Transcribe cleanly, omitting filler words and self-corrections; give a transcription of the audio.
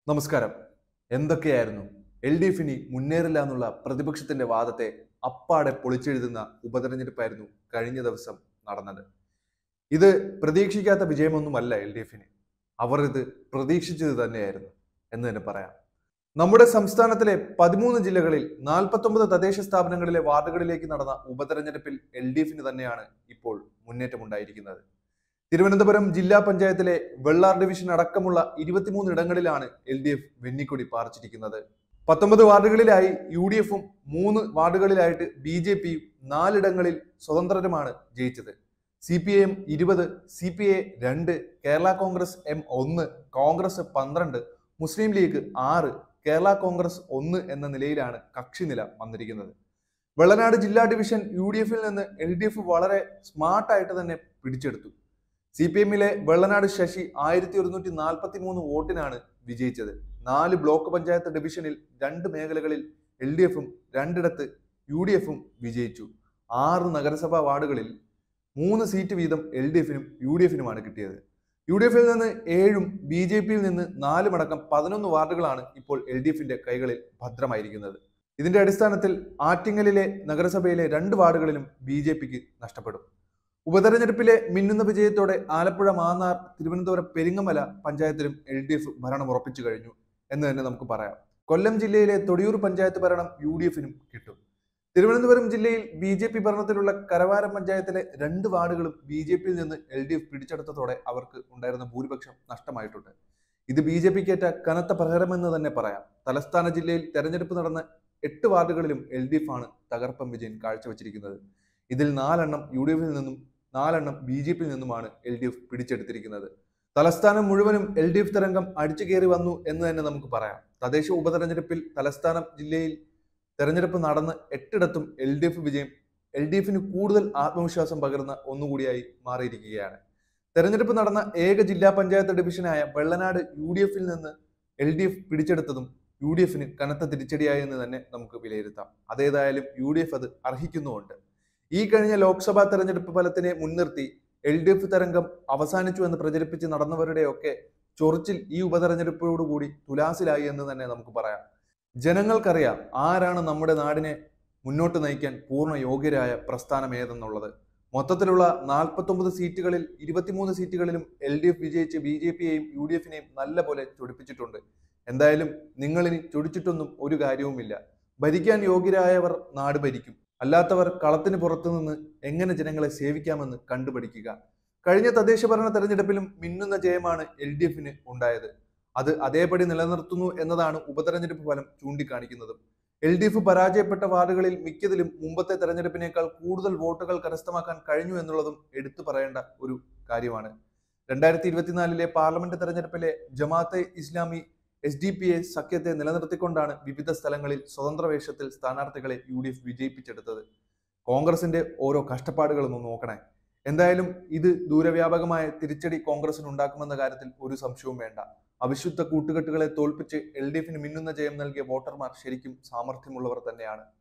നമസ്കാരം. എന്തൊക്കെയായിരുന്നു L D എഫിന് മുന്നേറില്ല എന്നുള്ള പ്രതിപക്ഷത്തിന്റെ വാദത്തെ അപ്പാടെ പൊളിച്ചെഴുതുന്ന ഉപതെരഞ്ഞെടുപ്പായിരുന്നു കഴിഞ്ഞ ദിവസം നടന്നത്. ഇത് പ്രതീക്ഷിക്കാത്ത വിജയമൊന്നുമല്ല എൽ ഡി എഫിന്. അവർ ഇത് പ്രതീക്ഷിച്ചത് തന്നെയായിരുന്നു എന്ന് തന്നെ പറയാം. നമ്മുടെ സംസ്ഥാനത്തിലെ 13 ജില്ലകളിൽ 49 തദ്ദേശ സ്ഥാപനങ്ങളിലെ വാർഡുകളിലേക്ക് നടന്ന ഉപതെരഞ്ഞെടുപ്പിൽ എൽ ഡി എഫിന് തന്നെയാണ് ഇപ്പോൾ മുന്നേറ്റമുണ്ടായിരിക്കുന്നത്. തിരുവനന്തപുരം ജില്ലാ പഞ്ചായത്തിലെ വെള്ളാർ ഡിവിഷൻ അടക്കമുള്ള 23 ഇടങ്ങളിലാണ് എൽ ഡി എഫ് വെന്നിക്കൊടി പാറിച്ചിരിക്കുന്നത്. 19 വാർഡുകളിലായി യു ഡി എഫും 3 വാർഡുകളിലായിട്ട് ബി ജെ പിയും 4 ഇടങ്ങളിൽ സ്വതന്ത്രരുമാണ് ജയിച്ചത്. C P I M 20, C P I 2, Kerala Congress M 1, Congress 12, Muslim League 6, Kerala Congress 1 എന്ന നിലയിലാണ് കക്ഷിനില വന്നിരിക്കുന്നത്. വെള്ളനാട് ജില്ലാ ഡിവിഷൻ യു ഡി എഫിൽ നിന്ന് എൽ ഡി എഫ് വളരെ സ്മാർട്ടായിട്ട് തന്നെ പിടിച്ചെടുത്തു. സി പി എമ്മിലെ വെള്ളനാട് ശശി 1143 വോട്ടിനാണ് വിജയിച്ചത്. 4 ബ്ലോക്ക് പഞ്ചായത്ത് ഡിവിഷനിൽ 2 മേഖലകളിൽ എൽ ഡി എഫും 2 യു ഡി എഫും വിജയിച്ചു. 6 നഗരസഭാ വാർഡുകളിൽ 3 സീറ്റ് വീതം എൽ ഡി എഫിനും യു ഡി എഫിനുമാണ് കിട്ടിയത്. യു ഡി എഫിൽ നിന്ന് 7ഉം ബി ജെ പിയിൽ നിന്ന് 4ഉം അടക്കം 11 വാർഡുകളാണ് ഇപ്പോൾ എൽ ഡി എഫിന്റെ കൈകളിൽ ഭദ്രമായിരിക്കുന്നത്. ഇതിന്റെ അടിസ്ഥാനത്തിൽ ആറ്റിങ്ങലിലെ നഗരസഭയിലെ 2 വാർഡുകളിലും ബി ജെ പിക്ക് നഷ്ടപ്പെടും. ഉപതെരഞ്ഞെടുപ്പിലെ മിന്നുന്ന വിജയത്തോടെ ആലപ്പുഴ, മാന്നാർ, തിരുവനന്തപുരം, പെരിങ്ങമല പഞ്ചായത്തിലും എൽ ഡി എഫ് ഭരണം ഉറപ്പിച്ചു കഴിഞ്ഞു എന്ന് തന്നെ നമുക്ക് പറയാം. കൊല്ലം ജില്ലയിലെ തൊടിയൂർ പഞ്ചായത്ത് ഭരണം യു ഡി എഫിനും കിട്ടും. തിരുവനന്തപുരം ജില്ലയിൽ ബി ജെ പി ഭരണത്തിലുള്ള കരവാരം പഞ്ചായത്തിലെ 2 വാർഡുകളും ബി ജെ പിയിൽ നിന്ന് എൽ ഡി എഫ് പിടിച്ചെടുത്തതോടെ അവർക്ക് ഉണ്ടായിരുന്ന ഭൂരിപക്ഷം നഷ്ടമായിട്ടുണ്ട്. ഇത് ബി ജെ പിക്കേറ്റ കനത്ത പ്രഹരമെന്ന് തന്നെ പറയാം. തലസ്ഥാന ജില്ലയിൽ തെരഞ്ഞെടുപ്പ് നടന്ന 8 വാർഡുകളിലും എൽ ഡി എഫ് ആണ് തകർപ്പൻ വിജയം കാഴ്ചവെച്ചിരിക്കുന്നത്. ഇതിൽ 4 യു ഡി എഫിൽ നിന്നും 4 ബി ജെ പിയിൽ നിന്നുമാണ് എൽ ഡി എഫ് പിടിച്ചെടുത്തിരിക്കുന്നത്. തലസ്ഥാനം മുഴുവനും എൽ ഡി എഫ് തരംഗം അടിച്ചു കയറി വന്നു എന്ന് തന്നെ നമുക്ക് പറയാം. തദ്ദേശ ഉപതെരഞ്ഞെടുപ്പിൽ തലസ്ഥാനം ജില്ലയിൽ തെരഞ്ഞെടുപ്പ് നടന്ന് 8 എൽ ഡി എഫ് വിജയം എൽ ഡി എഫിന് കൂടുതൽ ആത്മവിശ്വാസം പകർന്ന ഒന്നുകൂടിയായി മാറിയിരിക്കുകയാണ്. തെരഞ്ഞെടുപ്പ് നടന്ന ഏക ജില്ലാ പഞ്ചായത്ത് ഡിവിഷനായ വെള്ളനാട് യു ഡി എഫിൽ നിന്ന് എൽ ഡി എഫ് പിടിച്ചെടുത്തതും യു ഡി എഫിന് കനത്ത തിരിച്ചടിയായി എന്ന് തന്നെ നമുക്ക് വിലയിരുത്താം. അതേതായാലും യു ഡി എഫ് അത് അർഹിക്കുന്നുമുണ്ട്. ഈ കഴിഞ്ഞ ലോക്സഭാ തെരഞ്ഞെടുപ്പ് ഫലത്തിനെ മുൻനിർത്തി എൽ ഡി എഫ് തരംഗം അവസാനിച്ചു എന്ന് പ്രചരിപ്പിച്ച് നടന്നവരുടെയൊക്കെ ചൊറിച്ചിൽ ഈ ഉപതെരഞ്ഞെടുപ്പോടുകൂടി തുലാസിലായി എന്ന് തന്നെ നമുക്ക് പറയാം. ജനങ്ങൾക്കറിയാം ആരാണ് നമ്മുടെ നാടിനെ മുന്നോട്ട് നയിക്കാൻ പൂർണ്ണ യോഗ്യരായ പ്രസ്ഥാനം ഏതെന്നുള്ളത്. മൊത്തത്തിലുള്ള 49 സീറ്റുകളിൽ 23 സീറ്റുകളിലും എൽ ഡി എഫ് വിജയിച്ച് ബി ജെ പിയെയും യു ഡി എഫിനെയും നല്ല പോലെ ചൊടിപ്പിച്ചിട്ടുണ്ട്. എന്തായാലും നിങ്ങളിനി ചൊടിച്ചിട്ടൊന്നും ഒരു കാര്യവുമില്ല. ഭരിക്കാൻ യോഗ്യരായവർ നാട് ഭരിക്കും. അല്ലാത്തവർ കളത്തിന് പുറത്തു നിന്ന് എങ്ങനെ ജനങ്ങളെ സേവിക്കാമെന്ന് കണ്ടുപഠിക്കുക. കഴിഞ്ഞ തദ്ദേശ ഭരണ തെരഞ്ഞെടുപ്പിലും മിന്നുന്ന ജയമാണ് എൽ ഡി എഫിന് ഉണ്ടായത്. അത് അതേപടി നിലനിർത്തുന്നു എന്നതാണ് ഉപതെരഞ്ഞെടുപ്പ് ഫലം ചൂണ്ടിക്കാണിക്കുന്നത്. എൽ ഡി എഫ് പരാജയപ്പെട്ട വാർഡുകളിൽ മിക്കതിലും മുമ്പത്തെ തെരഞ്ഞെടുപ്പിനേക്കാൾ കൂടുതൽ വോട്ടുകൾ കരസ്ഥമാക്കാൻ കഴിഞ്ഞു എന്നുള്ളതും എടുത്തു പറയേണ്ട ഒരു കാര്യമാണ്. 2024 പാർലമെന്റ് തെരഞ്ഞെടുപ്പിലെ ജമാഅത്തെ ഇസ്ലാമി SDPA സഖ്യത്തെ നിലനിർത്തിക്കൊണ്ടാണ് വിവിധ സ്ഥലങ്ങളിൽ സ്വതന്ത്ര വേഷത്തിൽ സ്ഥാനാർത്ഥികളെ യു ഡി എഫ് വിജയിപ്പിച്ചെടുത്തത്. കോൺഗ്രസിന്റെ ഓരോ കഷ്ടപ്പാടുകളൊന്നും നോക്കണേ. എന്തായാലും ഇത് ദൂരവ്യാപകമായ തിരിച്ചടി കോൺഗ്രസിന് ഉണ്ടാക്കുമെന്ന കാര്യത്തിൽ ഒരു സംശയവും വേണ്ട. അവിശുദ്ധ കൂട്ടുകെട്ടുകളെ തോൽപ്പിച്ച് എൽ ഡി എഫിന് മിന്നുന്ന ജയം നൽകിയ വോട്ടർമാർ ശരിക്കും സാമർഥ്യമുള്ളവർ തന്നെയാണ്.